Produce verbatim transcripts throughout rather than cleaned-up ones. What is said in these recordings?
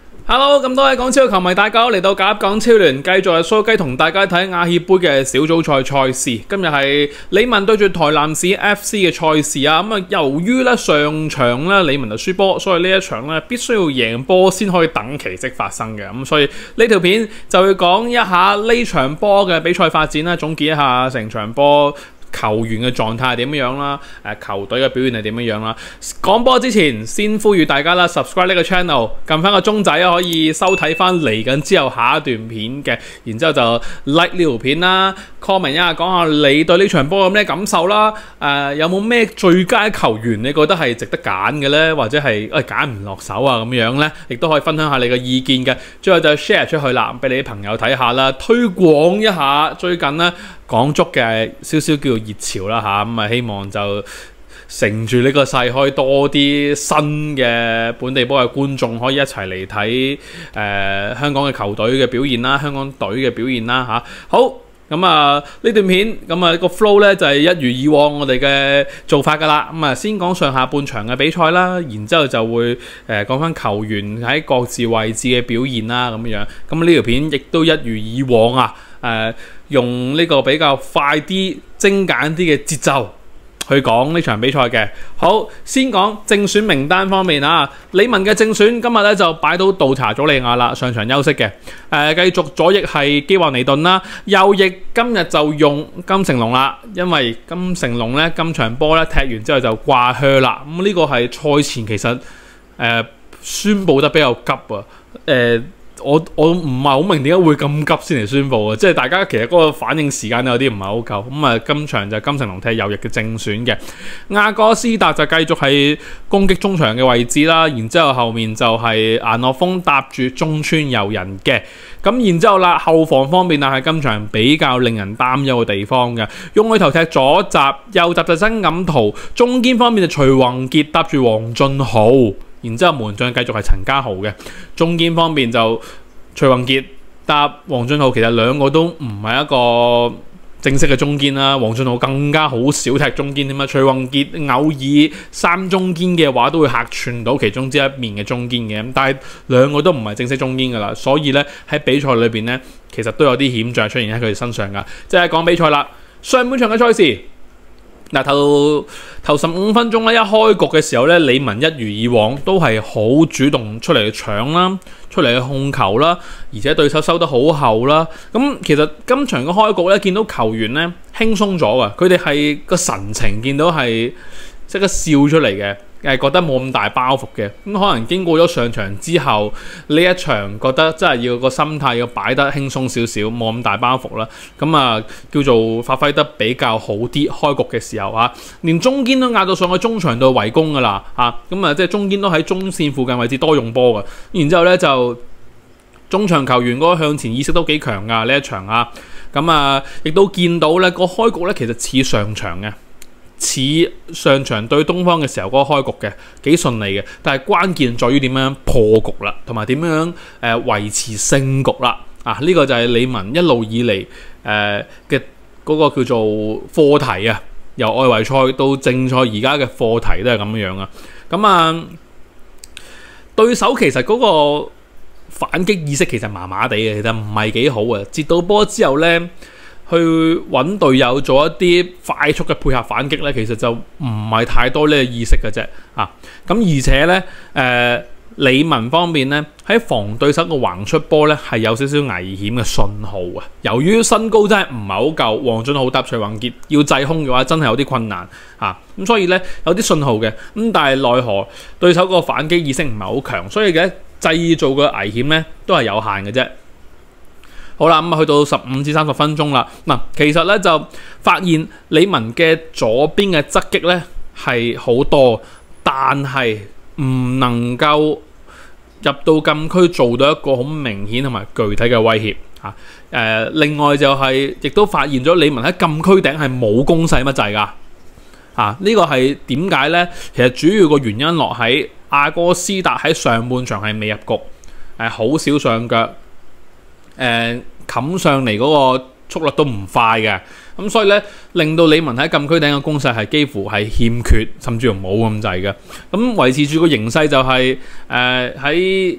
Hello， 咁多位港超球迷，大家好，嚟到甲港超聯，繼續係蘇雞同大家睇亞協杯嘅小組賽賽事。今日係理文對住台南市 F C 嘅賽事啊。咁啊，由於咧上場咧理文就輸波，所以呢一場咧必須要贏波先可以等奇蹟發生嘅。咁所以呢條片就會講一下呢場波嘅比賽發展啦，總結一下成場波球員嘅狀態係點樣啦，誒球隊嘅表現係點樣啦。講波之前，先呼籲大家啦 ，subscribe 呢個 channel， 撳翻個鐘仔可以收睇翻嚟緊之後下一段片嘅。然之後就 like 呢條片啦 ，comment 一下講下你對呢場波有咩感受啦。誒、呃、有冇咩最佳球員你覺得係值得揀嘅咧，或者係誒揀唔落手啊咁樣咧，亦都可以分享下你嘅意見嘅。最後就 share 出去啦，俾你啲朋友睇下啦，推廣一下最近咧港足嘅少少叫熱潮啦嚇，咁啊希望就乘住呢個勢，可以多啲新嘅本地波嘅觀眾可以一齊嚟睇誒香港嘅球隊嘅表現啦，香港隊嘅表現啦嚇。好，咁啊呢段片咁啊個 flow 咧就係、是、一如以往我哋嘅做法噶啦。咁啊先講上下半場嘅比賽啦，然之後就會誒講翻球員喺各自位置嘅表現啦咁樣。咁呢條片亦都一如以往啊。誒、呃、用呢個比較快啲、精簡啲嘅節奏去講呢場比賽嘅。好，先講正選名單方面啊，理文嘅正選今日咧就擺到杜查祖利亞啦，上場休息嘅。誒、呃、繼續左翼係基華尼頓啦，右翼今日就用金城龍啦，因為金城龍咧今場波咧踢完之後就掛靴啦。咁、嗯、呢、這個係賽前其實誒、呃、宣佈得比較急啊，誒、呃。我我唔係好明點解會咁急先嚟宣佈嘅，即係大家其實嗰個反應時間有啲唔係好夠。咁啊，今場就金城龍踢右翼嘅正選嘅，亞哥斯達就繼續係攻擊中場嘅位置啦。然之後後面就係顏樂豐搭住中村悠人嘅。咁然之後啦，後防方面啊係今場比較令人擔憂嘅地方嘅，用佢頭踢左閘，右閘就曾錦圖，中堅方面就徐宏傑搭住黃俊豪。然之後門將繼續係陳家豪嘅，中堅方面就徐宏傑搭黃俊豪，其實兩個都唔係一個正式嘅中堅啦。黃俊豪更加好少踢中堅添啊。徐宏傑偶爾三中堅嘅話都會客串到其中之一面嘅中堅嘅，但係兩個都唔係正式中堅噶啦，所以咧喺比賽裏邊咧其實都有啲險象出現喺佢哋身上噶。即係講比賽啦，上半場嘅賽事。嗱，頭頭十五分鐘咧，一開局嘅時候咧，理文一如以往都係好主動出嚟去搶啦，出嚟去控球啦，而且對手收得好後啦。咁其實今場嘅開局咧，見到球員咧輕鬆咗啊，佢哋係個神情見到係即刻笑出嚟嘅。誒覺得冇咁大包袱嘅，咁可能經過咗上場之後，呢一場覺得真係要個心態要擺得輕鬆少少，冇咁大包袱啦。咁啊叫做發揮得比較好啲，開局嘅時候啊，連中堅都壓到上去中場度圍攻噶啦嚇，咁啊即係中堅都喺中線附近位置多用波嘅。然之後咧就中場球員嗰個向前意識都幾強噶呢一場啊，咁啊亦都見到咧個開局咧其實似上場嘅。似上場對東方嘅時候嗰個開局嘅幾順利嘅，但係關鍵在於點樣破局啦，同埋點樣誒、呃、維持勝局啦。啊，呢、這個就係理文一路以嚟誒嘅嗰個叫做課題啊，由外圍賽到正賽而家嘅課題都係咁樣啊。咁啊，對手其實嗰個反擊意識其實麻麻地嘅，其實唔係幾好啊。接到波之後咧，去揾隊友做一啲快速嘅配合反擊咧，其實就唔係太多呢個意識嘅啫啊！咁而且咧，誒、呃、理文方面咧喺防對手嘅橫出波咧係有少少危險嘅信號啊！由於身高真係唔係好夠，黃俊豪搭徐宏傑要制空嘅話，真係有啲困難啊！咁所以咧有啲信號嘅，咁但係奈何對手個反擊意識唔係好強，所以嘅製造嘅危險咧都係有限嘅啫。好啦，咁啊去到十五至三十分鐘啦。嗱，其實咧就發現理文嘅左邊嘅側擊咧係好多，但係唔能夠入到禁區做到一個好明顯同埋具體嘅威脅嚇。誒、呃，另外就係、是、亦都發現咗理文喺禁區頂係冇攻勢乜滯㗎嚇。呢個係點解咧？其實主要個原因落喺亞哥斯達喺上半場係未入局，誒好少上腳。誒冚、呃、上嚟嗰個速率都唔快嘅，咁所以咧令到理文喺禁區頂嘅攻勢係幾乎係欠缺，甚至乎冇咁滯嘅。咁維持住個形勢就係誒喺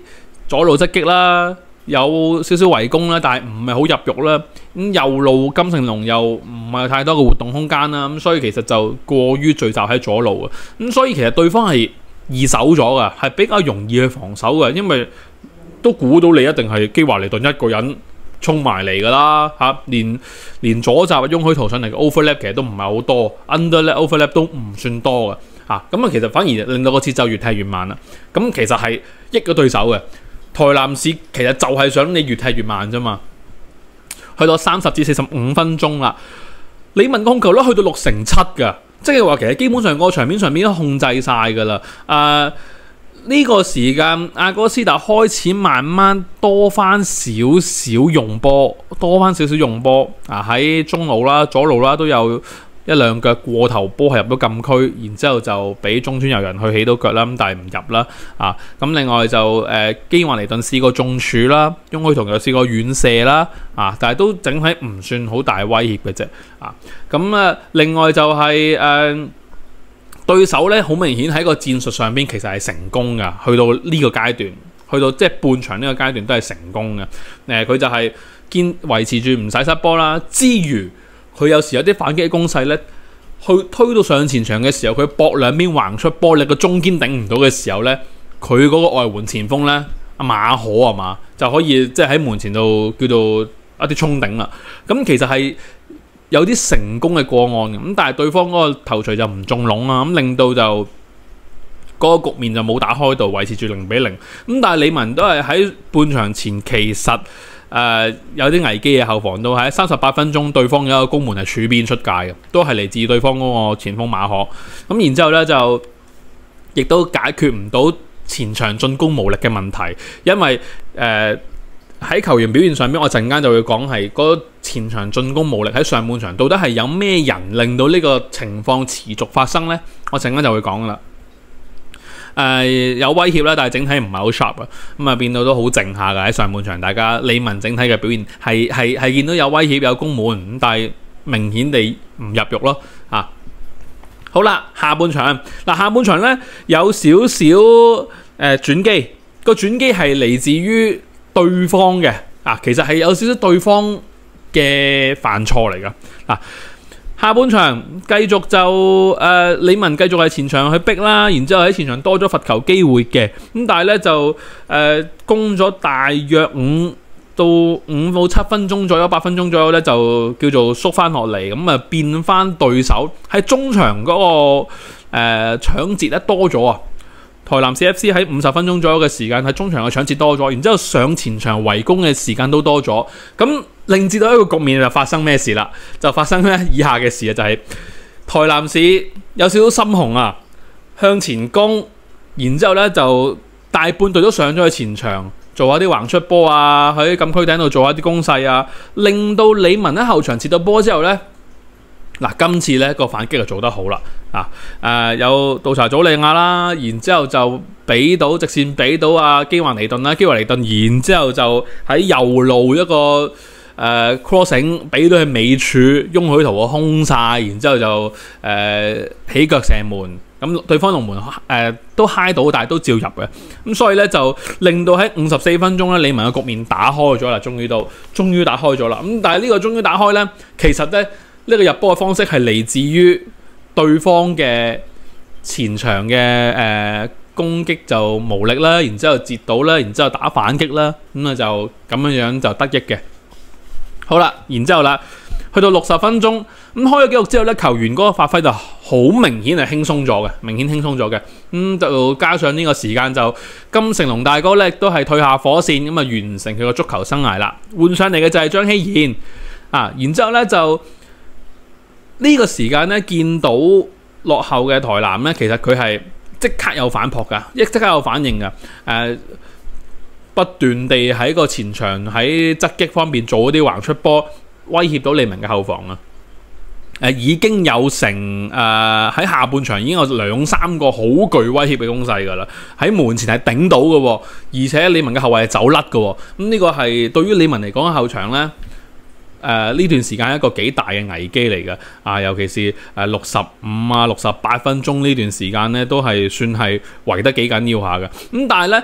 左路側擊啦，有少少圍攻啦，但係唔係好入肉啦。咁右路金城龍又唔係太多嘅活動空間啦，咁所以其實就過於聚集喺左路啊。咁所以其實對方係易守咗㗎，係比較容易去防守嘅，因為都估到你一定係基華尼頓一個人衝埋嚟㗎啦嚇，連連左閘雍許圖上嚟嘅 overlap 其實都唔係好多 ，underlap overlap 都唔算多嘅嚇。咁啊，其實反而令到個節奏越踢越慢啦。咁其實係益咗對手嘅。台南市其實就係想你越踢越慢啫嘛。去到三十至四十五分鐘啦，李文控球率去到六成七㗎，即係話其實基本上個場面上面都控制晒㗎啦。誒、呃、呢、這個時間阿哥斯達開始慢慢多翻少少用波，多翻少少用波啊，喺中路啦、左路啦都有一兩腳過頭波係入到禁區，然之後就俾中村悠人去起到腳啦，咁但係唔入啦啊！咁另外就誒、呃、基華尼頓試過中柱啦，雍許圖又試過遠射啦啊，但係都整體唔算好大威脅嘅啫啊！咁啊，另外就係、是、誒、呃、對手咧，好明顯喺個戰術上邊其實係成功㗎，去到呢個階段，去到即係半場呢個階段都係成功嘅。誒、呃、佢就係堅維持住唔使失波啦，之餘，佢有時有啲反擊嘅攻勢咧，去推到上前場嘅時候，佢搏兩邊橫出波，你個中堅頂唔到嘅時候咧，佢嗰個外援前鋒咧，阿馬可啊嘛，就可以即係喺門前度叫做一啲衝頂啦。咁其實係有啲成功嘅個案嘅，咁但係對方嗰個頭槌就唔中籠啊，咁令到就嗰個局面就冇打開到，維持住零比零。咁但係李文都係喺半場前其實。誒、呃、有啲危機嘅後防都喺三十八分鐘，對方有一個攻門係柱邊出界嘅，都係嚟自對方嗰個前鋒馬可。咁然之後咧就亦都解決唔到前場進攻無力嘅問題，因為誒喺、呃、球員表現上邊，我陣間就會講係嗰前場進攻無力喺上半場到底係有咩人令到呢個情況持續發生呢？我陣間就會講噶啦。誒、呃、有威脅啦，但係整體唔係好 sharp 啊，咁啊變到都好靜下㗎喺上半場。大家李文整體嘅表現係係係見到有威脅有攻門，咁但係明顯地唔入肉咯啊！好啦，下半場嗱，下半場咧有少少誒轉機，個轉機係嚟自於對方嘅啊，其實係有少少對方嘅犯錯嚟㗎嗱。下半場繼續就誒、呃、李文繼續喺前場去逼啦，然之後喺前場多咗罰球機會嘅，咁但係咧就誒、呃、攻咗大約五到五到七分鐘左右，八分鐘左右咧就叫做縮翻落嚟，咁啊變翻對手喺中場嗰、那個誒、呃、搶截咧多咗啊！台南市 F C 喺五十分鐘左右嘅時間喺中場嘅搶截多咗，然之後上前場圍攻嘅時間都多咗，咁令至到一個局面就發生咩事啦？就發生咧以下嘅事啊，就係、是、台南市有少少心紅啊，向前攻，然之後咧就大半隊都上咗去前場做下啲橫出波啊，喺禁區頂度做下啲攻勢啊，令到李文喺後場接到波之後咧。嗱，今次咧個反擊就做得好啦，啊，誒、呃、有杜查祖利亞啦，然之後就俾到直線俾到阿基華尼頓啦，基華尼頓，然之後就喺右路一個誒、呃、crossing 俾到佢尾柱，雍許圖個空晒，然之後就誒、呃、起腳射門，咁對方龍門誒、呃、都嗨到，但係都照入嘅，咁所以咧就令到喺五十四分鐘咧，李文嘅局面打開咗啦，終於都終於打開咗啦，咁但係呢個終於打開咧，其實咧。呢個入波嘅方式係嚟自於對方嘅前場嘅誒、呃、攻擊就無力啦，然之後截到啦，然之後打反擊啦，咁啊就咁樣樣就得益嘅。好啦，然之後啦，去到六十分鐘，咁開咗紀錄之後咧，球員嗰個發揮就好明顯係輕鬆咗嘅，明顯輕鬆咗嘅。咁、嗯、就加上呢個時間就金城龍大哥咧都係退下火線，咁啊完成佢個足球生涯啦。換上嚟嘅就係張希賢啊，然之後咧就。呢個時間咧，見到落後嘅台南咧，其實佢係即刻有反撲㗎，一即刻有反應㗎。誒、呃，不斷地喺個前場喺側擊方面做嗰啲橫出波，威脅到李文嘅後防啊！誒、呃，已經有成誒喺、呃、下半場已經有兩三個好具威脅嘅攻勢㗎啦，喺門前係頂到嘅喎，而且李文嘅後衞係走甩嘅喎。咁、嗯、呢、這個係對於李文嚟講嘅後場咧。誒呢、呃、段時間一個幾大嘅危機嚟嘅，啊尤其是誒六十五啊六十八分鐘呢段時間咧，都係算係圍得幾緊要下嘅。咁但係咧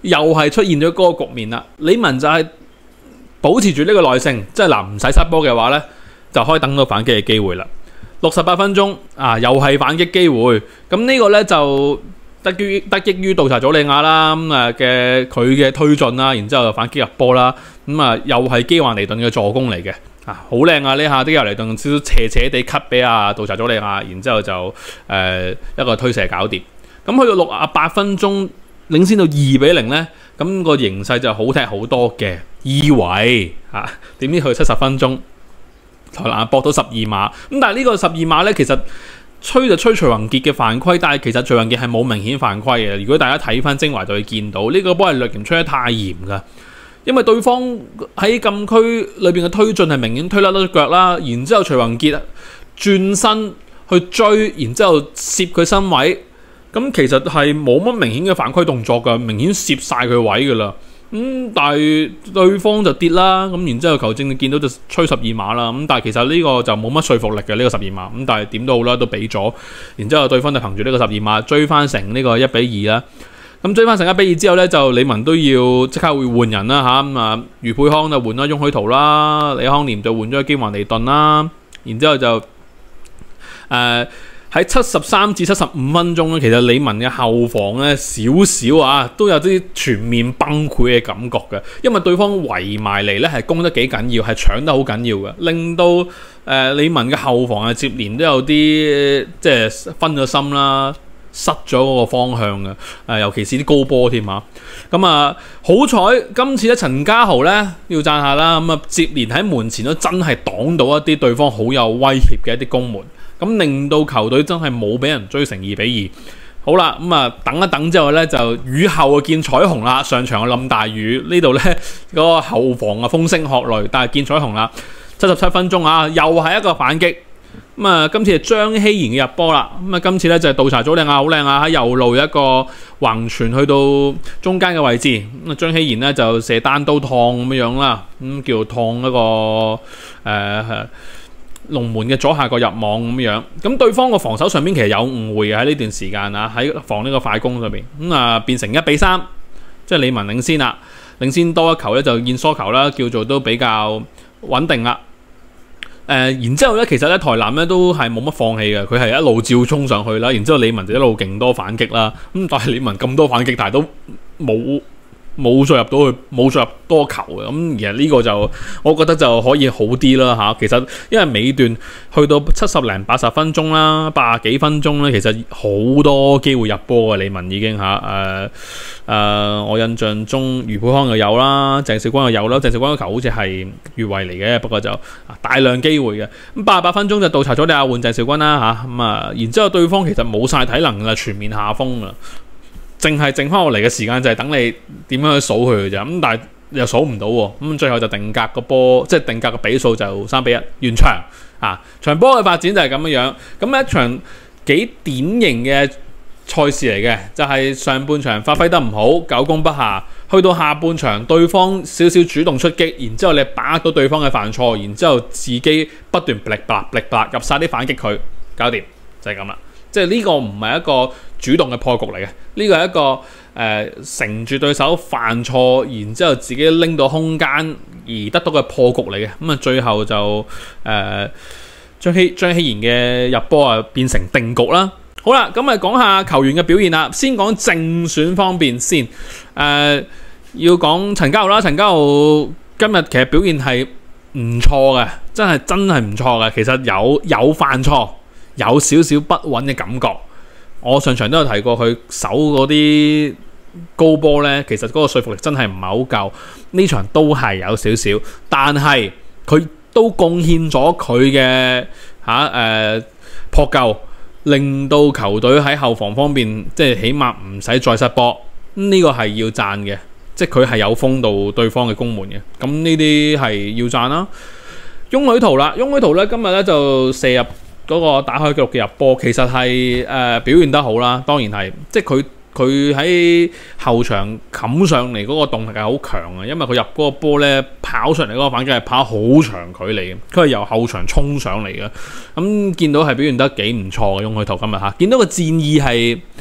又係出現咗嗰個局面啦。李文就係保持住呢個耐性，即係嗱唔使失波嘅話咧，就可以等到反擊嘅機會啦。六十八分鐘啊，又係反擊機會，咁呢個咧就得於得益於杜查祖利亞啦，咁啊嘅佢嘅推進啦，然之後就反擊入波啦，咁啊又係基華尼頓嘅助攻嚟嘅，啊好靚啊！呢下基華尼頓少少斜斜地 cut 俾阿杜查祖利亞，然之後就誒、呃、一個推射搞掂。咁去到六十八分鐘領先到二比零咧，咁、那個形勢就好踢好多嘅，以為嚇點知去七十分鐘。台南搏到十二碼，咁但係呢個十二碼咧，其實吹就吹徐宏傑嘅犯規，但係其實徐宏傑係冇明顯犯規嘅。如果大家睇翻精華就會見到呢、這個波係略嫌吹得太嚴㗎，因為對方喺禁區裏邊嘅推進係明顯推甩咗腳啦，然之後徐宏傑轉身去追，然之後攝佢身位，咁其實係冇乜明顯嘅犯規動作㗎，明顯攝晒佢位㗎啦。咁、嗯、但係對方就跌啦，咁然之後球證你見到就吹十二碼啦，咁但係其實呢個就冇乜說服力嘅呢、這個十二碼，咁但係點都好啦，都俾咗，然之後對方就憑住呢個十二碼追翻成呢個一比二啦，咁追翻成一比二之後咧，就李文都要即刻會換人啦嚇，咁啊余佩康就換咗雍許圖啦，李康廉就換咗基華尼頓啦，然之後就誒。呃喺七十三至七十五分鐘咧，其實李文嘅後防咧少少啊，都有啲全面崩潰嘅感覺嘅，因為對方圍埋嚟咧係攻得幾緊要，係搶得好緊要嘅，令到誒、呃、李文嘅後防啊接連都有啲即係分咗心啦，失咗嗰個方向嘅，誒、呃、尤其是啲高波添啊，咁啊好彩今次咧陳家豪咧要讚下啦，咁啊接連喺門前都真係擋到一啲對方好有威脅嘅一啲攻門。咁令到球隊真係冇俾人追成二比二。好啦，咁、嗯、啊等一等之後咧，就雨後見彩虹啦。上場冧大雨，呢度咧嗰個後防啊風聲鶴唳，但係見彩虹啦。七十七分鐘啊，又係一個反擊。咁、嗯、啊，今次係張希賢嘅入波啦。咁、嗯、啊，今次咧就係杜查祖利亞好靚啊，喺右路一個橫傳去到中間嘅位置。咁啊，張希賢咧就射單刀燙咁樣樣啦，咁、嗯、叫燙一個誒。呃龍門嘅左下角入網咁樣，咁對方個防守上邊其實有誤會嘅喺呢段時間啊，喺防呢個快攻上邊，咁、嗯、啊變成一比三，即係李文領先啦，領先多一球咧就燕梳球啦，叫做都比較穩定啦。誒、呃，然之後咧，其實咧台南咧都係冇乜放棄嘅，佢係一路照衝上去啦，然之後李文就一路勁多反擊啦，咁但係李文咁多反擊，但係都冇。冇再入到去，冇再入多球嘅，咁其實呢個就我覺得就可以好啲啦嚇。其實因為尾段去到七十零八十分鐘啦，八十幾分鐘咧，其實好多機會入波嘅李文已經嚇。誒、呃、誒、呃，我印象中余佩康又有啦，鄭少君又有啦，鄭少君嘅球好似係越位嚟嘅，不過就大量機會嘅。咁八十八分鐘就杜查咗你亞換鄭少君啦嚇，咁啊，然之後對方其實冇晒體能啦，全面下風啦。淨係剩翻落嚟嘅時間就係等你點樣去數佢嘅啫，咁但係又數唔到喎，咁最後就定格個波，即係定格個比數就三比一完場啊！場波嘅發展就係咁樣樣，咁一場幾典型嘅賽事嚟嘅，就係、是、上半場發揮得唔好，久攻不下，去到下半場對方少少主動出擊，然之後你把握到對方嘅犯錯，然之後自己不斷力白力白入晒啲反擊佢，搞掂就係咁啦。即係呢個唔係一個主動嘅破局嚟嘅，呢個係一個誒、呃、乘住對手犯錯，然之後自己拎到空間而得到嘅破局嚟嘅。咁啊，最後就誒、呃、張希張希賢嘅入波啊，變成定局啦。好啦，咁啊講下球員嘅表現啦。先講正選方面先，誒、呃、要講陳家豪啦。陳家豪今日其實表現係唔錯嘅，真係真係唔錯嘅。其實有有犯錯。有少少不穩嘅感覺，我上場都有提過，佢守嗰啲高波呢，其實嗰個說服力真係唔係好夠。呢場都係有少少，但係佢都貢獻咗佢嘅嚇誒撲救，令到球隊喺後防方面即係起碼唔使再失波。呢、這個係要讚嘅，即係佢係有封到對方嘅攻門嘅。咁呢啲係要讚啦。雍許圖啦，雍許圖呢今日呢就射入嗰個打開紀錄嘅入波，其實係誒、呃、表現得好啦，當然係，即係佢佢喺後場冚上嚟嗰個動力係好強啊，因為佢入嗰個波咧跑上嚟嗰個反擊係跑好長距離嘅，佢係由後場衝上嚟嘅，咁、嗯、見到係表現得幾唔錯嘅，雍許圖今日嚇，見到個戰意係誒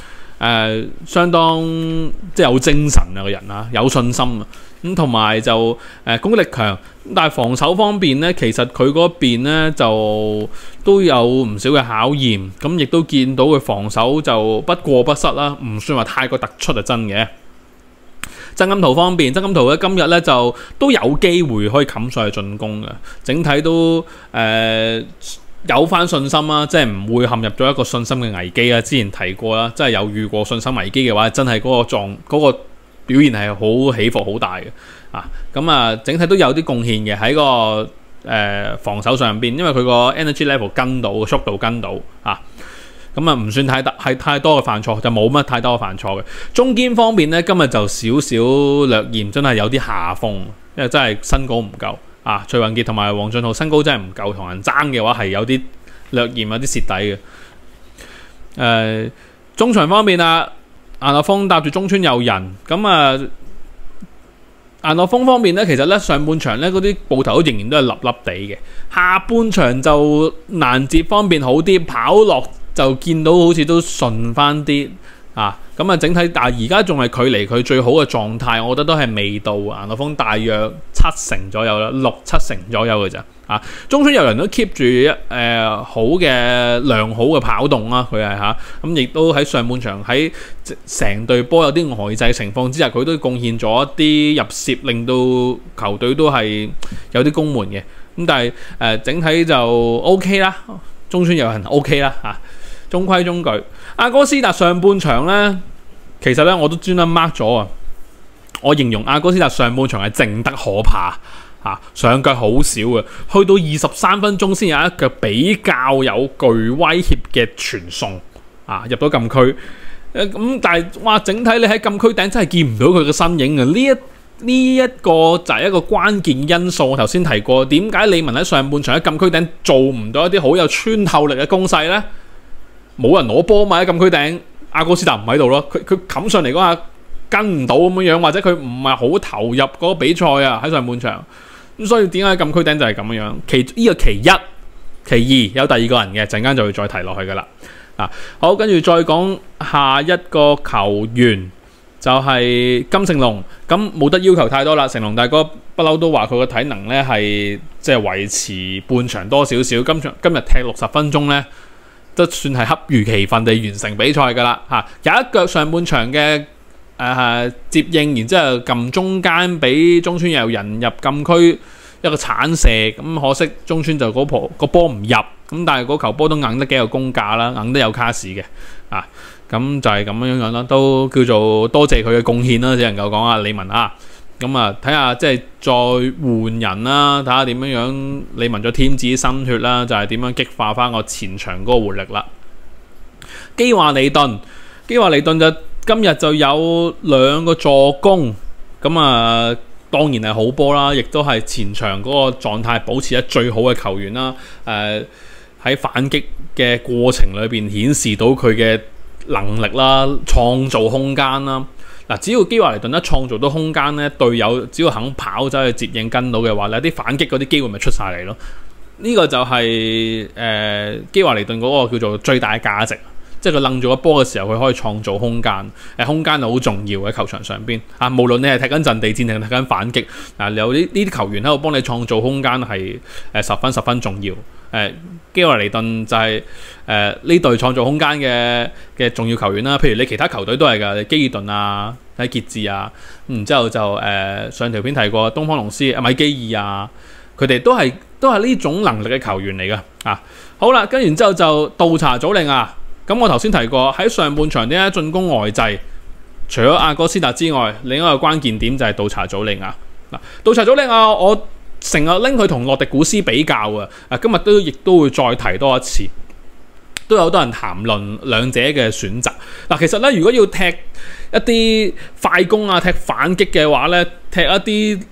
呃、相當即係有精神啊個人啊，有信心啊，咁同埋就誒、呃、攻擊力強，但係防守方面咧，其實佢嗰邊咧就都有唔少嘅考驗，咁亦都見到佢防守就不過不失啦，唔算話太過突出係真嘅。曾金圖方面，曾金圖咧今日咧就都有機會可以冚上去進攻嘅，整體都誒、呃、有翻信心啦，即係唔會陷入咗一個信心嘅危機啊。之前提過啦，真係有遇過信心危機嘅話，真係嗰個狀嗰、嗰個表現係好起伏好大嘅啊。咁啊，整體都有啲貢獻嘅喺個誒、呃、防守上邊，因為佢個 energy level 跟到，速度跟到啊。咁啊，唔算太大，係太多嘅犯錯，就冇乜太多嘅犯錯嘅。中堅方面咧，今日就少少略嫌，真係有啲下風，因為真係身高唔夠啊。徐雲傑同埋黃俊浩身高真係唔夠，同人爭嘅話係有啲略嫌，有啲蝕底嘅。誒、呃，中場方面啊，顏樂峰搭住中村佑人，咁啊，顏樂峰方面咧，其實咧上半場咧嗰啲步頭仍然都係粒粒地嘅，下半場就攔截方面好啲，跑落就見到好似都順翻啲啊，咁啊整體，但係而家仲係距離佢最好嘅狀態，我覺得都係未到。顏樂峰大約七成左右啦，六七成左右嘅咋啊。中村佑人都 keep 住一誒好嘅良好嘅跑動啦，佢係嚇，咁亦都喺上半場喺成隊波有啲呆滯情況之下，佢都貢獻咗一啲入攝，令到球隊都係有啲攻門嘅。咁但係誒、呃、整體就 OK 啦，中村佑人 OK 啦嚇。中規中矩，阿哥斯達上半場咧，其實咧我都專登 mark 咗啊！我形容阿哥斯達上半場係靜得可怕啊，上腳好少嘅，去到二十三分鐘先有一腳比較有具威脅嘅傳送啊，入到禁區。誒、啊、咁，但係哇，整體你喺禁區頂真係見唔到佢嘅身影啊！呢一呢一個就係一個關鍵因素。我頭先提過，點解李文喺上半場喺禁區頂做唔到一啲好有穿透力嘅攻勢咧？冇人攞波嘛，喺禁區頂，阿哥斯達唔喺度咯，佢佢冚上嚟嗰下跟唔到咁樣樣，或者佢唔係好投入嗰個比賽啊，喺上半場。咁所以點解禁區頂就係咁樣樣？其呢、這個其一，其二有第二個人嘅，陣間就會再提落去噶啦。啊，好，跟住再講下一個球員就係、是、金成龍。咁冇得要求太多啦，成龍大哥不嬲都話佢個體能咧係即係維持半場多少少。今場今日踢六十分鐘咧，都算係恰如其分地完成比賽㗎啦嚇，有一腳上半場嘅誒、呃、接應，然之後撳中間俾中村佑人入禁區一個鏟射，咁可惜中村就嗰波個波唔入，咁但係嗰球波都硬得幾有功架啦，硬得有卡士嘅啊，咁就係咁樣樣啦，都叫做多謝佢嘅貢獻啦，只能夠講啊李文啊。咁啊，睇下即係再換人啦，睇下點樣樣李文再添置新血啦，就係、是、點樣激化翻個前場嗰個活力啦。基華利頓，基華利頓就今日就有兩個助攻，咁啊當然係好波啦，亦都係前場嗰個狀態保持得最好嘅球員啦。誒、呃、喺反擊嘅過程裏邊顯示到佢嘅能力啦，創造空間啦。嗱，只要基華尼頓一創造到空間咧，隊友只要肯跑走去接應跟到嘅話咧，啲反擊嗰啲機會咪出晒嚟咯。呢、這個就係、是、誒、呃、基華尼頓嗰個叫做最大嘅價值，即係佢掕住個波嘅時候，佢可以創造空間。誒、呃、空間係好重要嘅球場上邊啊，無論你係踢緊陣地戰定踢緊反擊，啊有呢呢啲球員喺度幫你創造空間係誒十分十分重要。誒、呃、基華尼頓就係誒呢隊創造空間嘅嘅重要球員啦。譬如你其他球隊都係㗎，基爾頓啊、喺傑志啊，然之後就誒、呃、上條片提過東方龍獅、米基爾啊，佢哋都係都係呢種能力嘅球員嚟㗎啊。好啦，跟完之後就倒查祖利亞。咁我頭先提過喺上半場點解進攻呆滯，除咗阿哥斯達之外，另一個關鍵點就係倒查祖利亞。嗱，倒查祖利亞我成日拎佢同洛迪古斯比較啊，啊今日都亦都會再提多一次，都有好多人談論兩者嘅選擇。嗱，其實咧，如果要踢一啲快攻啊、踢反擊嘅話咧，踢一啲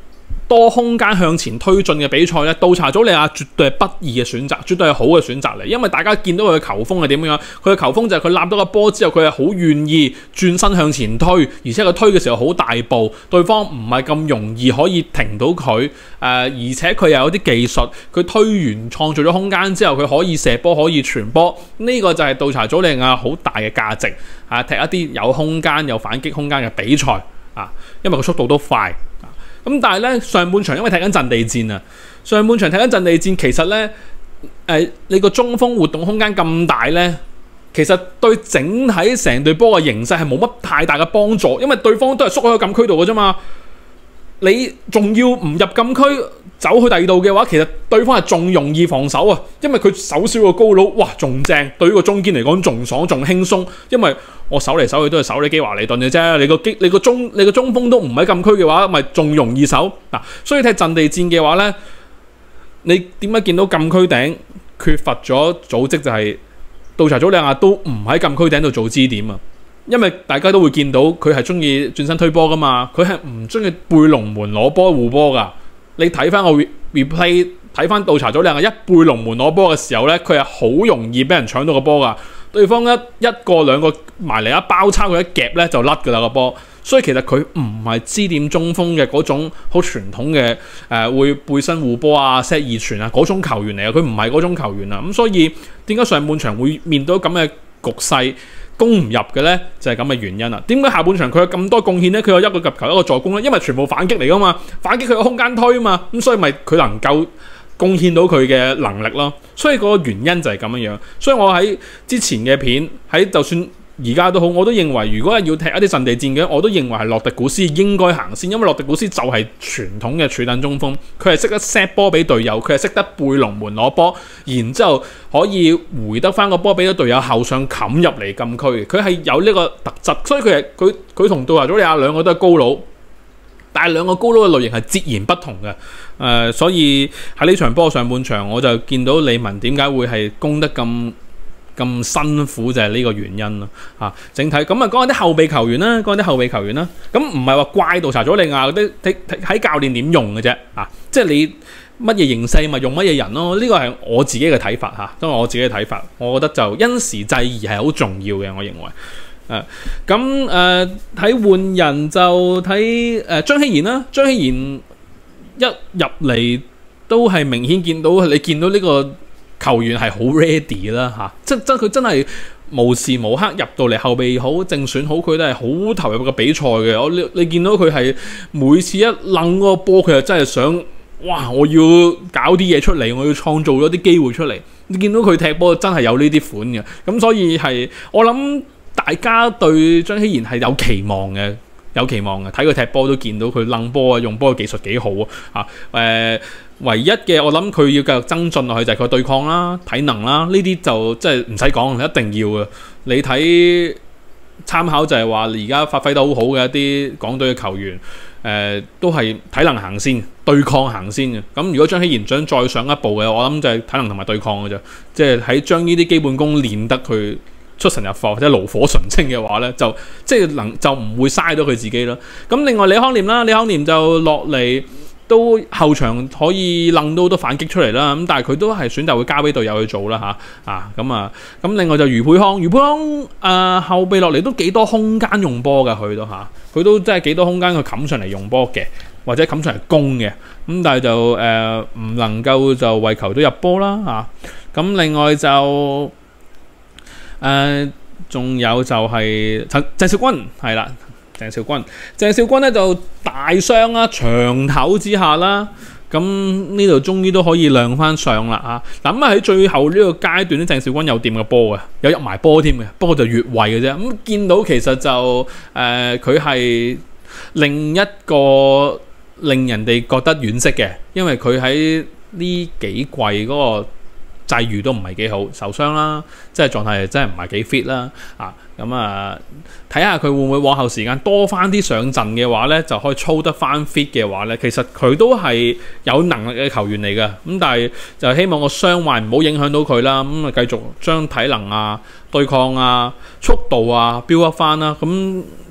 多空間向前推進嘅比賽咧，杜查祖利亞絕對係不二嘅選擇，絕對係好嘅選擇嚟。因為大家見到佢嘅球風係點樣，佢嘅球風就係佢立到個波之後，佢係好願意轉身向前推，而且佢推嘅時候好大步，對方唔係咁容易可以停到佢。誒、呃，而且佢又有啲技術，佢推完創造咗空間之後，佢可以射波，可以傳波。呢、這個就係杜查祖利亞好大嘅價值啊！踢一啲有空間、有反擊空間嘅比賽啊，因為個速度都快。咁但係咧，上半場因為踢緊陣地戰啊，上半場踢緊陣地戰，其實咧誒、呃、你個中鋒活動空間咁大咧，其實對整體成隊波嘅形勢係冇乜太大嘅幫助，因為對方都係縮喺個禁區度嘅啫嘛。你仲要唔入禁區走去第二度嘅話，其實對方係仲容易防守啊，因為佢手少個高佬，哇仲正，對於個中堅嚟講仲爽仲輕鬆，因為我守嚟守去都係守你基華利頓嘅啫，你個基你個中你個中鋒都唔喺禁區嘅話，咪仲容易守嗱、啊。所以踢陣地戰嘅話咧，你點解見到禁區頂缺乏咗組織，就係杜查祖利亞都唔喺禁區頂度做支點啊？因為大家都會見到佢係中意轉身推波噶嘛，佢係唔中意背龍門攞波護波噶。你睇翻個 replay， 睇翻杜查祖利亞一背龍門攞波嘅時候咧，佢係好容易俾人搶到個波噶。對方一一個兩個埋嚟一包抄佢一夾咧就甩噶啦個波。所以其實佢唔係支點中鋒嘅嗰種好傳統嘅誒、呃、會背身護波啊 set 二傳啊嗰種球員嚟啊，佢唔係嗰種球員啊。咁所以點解上半場會面對咁嘅局勢？攻唔入嘅咧，就係咁嘅原因啦。點解下半場佢有咁多貢獻咧？佢有一個入球，一個助攻咧，因為全部反擊嚟噶嘛，反擊佢有空間推嘛，咁所以咪佢能夠貢獻到佢嘅能力咯。所以嗰個原因就係咁樣樣。所以我喺之前嘅片，喺就算而家都好，我都認為如果係要踢一啲陣地戰嘅，我都認為係洛迪古斯應該行先，因為洛迪古斯就係傳統嘅柱躉中鋒，佢係識得 set 波俾隊友，佢係識得背龍門攞波，然之後可以回得翻個波俾咗隊友後上冚入嚟禁區，佢係有呢個特質，所以佢係佢佢同杜查祖利亞兩個都係高佬，但係兩個高佬嘅類型係截然不同嘅。誒、呃，所以喺呢場波上半場我就見到李文點解會係攻得咁咁辛苦，就係呢個原因咯嚇。整體咁啊，講下啲後備球員啦，講下啲後備球員啦。咁唔係話怪杜查祖利亞嗰啲睇教練點用嘅啫啊，即係你乜嘢形勢咪用乜嘢人咯。呢個係我自己嘅睇法嚇，都係我自己嘅睇法。我覺得就因時制宜係好重要嘅，我認為誒咁誒睇換人就睇誒張希賢啦。張希賢一入嚟都係明顯見到你見到呢個球員係好 ready 啦嚇，即即佢真係無時無刻入到嚟後備好正選好，佢都係好投入個比賽嘅。我你你見到佢係每次一掕個波，佢就真係想哇！我要搞啲嘢出嚟，我要創造咗啲機會出嚟。你見到佢踢波真係有呢啲款嘅，咁所以係我諗大家對張希賢係有期望嘅，有期望嘅。睇佢踢波都見到佢掕波啊，用波嘅技術幾好啊！誒、呃。唯一嘅我諗佢要繼續增進落去就係佢對抗啦、體能啦，呢啲就即係唔使講，一定要嘅。你睇參考就係話而家發揮得好好嘅一啲港隊嘅球員，誒、呃、都係體能行先，對抗行先嘅。咁如果張希賢想再上一步嘅，我諗就係體能同埋對抗嘅啫。即係喺將呢啲基本功練得佢出神入化或者爐火純青嘅話咧，就即係能就唔會嘥到佢自己啦。咁另外李康廉啦，李康廉就落嚟。都後場可以掕到好多反擊出嚟啦，咁但係佢都係選擇會交俾隊友去做啦嚇啊咁啊咁。另外就余佩康，余佩康誒、呃、後備落嚟都幾多空間用波㗎，佢都嚇佢都真係幾多空間去冚上嚟用波嘅，或者冚上嚟攻嘅咁，但係就誒唔、呃、能夠就為球隊入波啦嚇。咁、啊、另外就誒仲、呃、有就係鄭鄭少君係啦。鄭少君，鄭少君咧就大傷啦，長唞之下啦，咁呢度終於都可以亮翻相啦嚇。嗱咁啊喺最後呢個階段咧，鄭少君有掂個波嘅，有入埋波添嘅，不過就越位嘅啫。咁見到其實就誒佢係另一個令人哋覺得惋惜嘅，因為佢喺呢幾季嗰個際遇都唔係幾好，受傷啦，即係狀態真係唔係幾 fit 啦啊！咁啊，睇下佢會唔會往後時間多翻啲上陣嘅話咧，就可以操得翻 fit 嘅話咧，其實佢都係有能力嘅球員嚟嘅。咁但係就希望個傷患唔好影響到佢啦。咁啊，繼續將體能啊、對抗啊、速度啊飆一翻啦。咁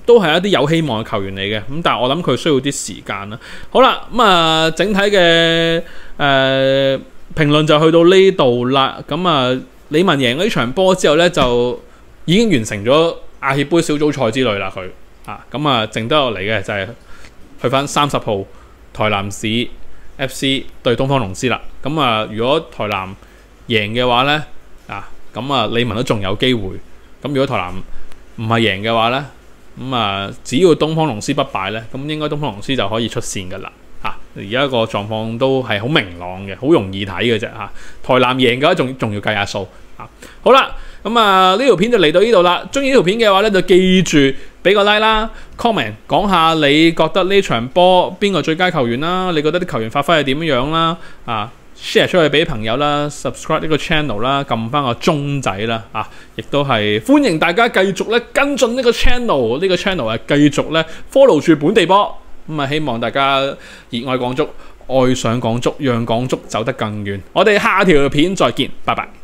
都係一啲有希望嘅球員嚟嘅。咁但係我諗佢需要啲時間啦。好啦，咁、嗯、啊整體嘅誒、呃、評論就去到呢度啦。咁啊李文贏咗呢場波之後咧，就已經完成咗亞協杯小組賽之旅啦。佢啊咁啊剩得落嚟嘅就係去翻三十號台南市 F C 對東方龍獅啦。咁啊如果台南贏嘅話咧，啊咁啊李文都仲有機會。咁如果台南唔係贏嘅話咧，咁啊只要東方龍獅不敗咧，咁應該東方龍獅就可以出線噶啦。嚇而家個狀況都係好明朗嘅，好容易睇嘅啫嚇。台南贏嘅話，仲仲要計下數嚇。好啦，咁啊呢條片就嚟到呢度啦。中意呢條片嘅話咧，就記住俾個 like 啦 ，comment 講下你覺得呢場波邊個最佳球員啦？你覺得啲球員發揮係點樣啦？啊！share 出去俾朋友啦 ，subscribe 呢個 channel 啦，撳翻個鐘仔啦，啊，亦都係歡迎大家繼續咧跟進呢個 channel，呢個 channel 係繼續咧 follow 住本地波，咁啊希望大家熱愛港足，愛上港足，讓港足走得更遠。我哋下條片再見，拜拜。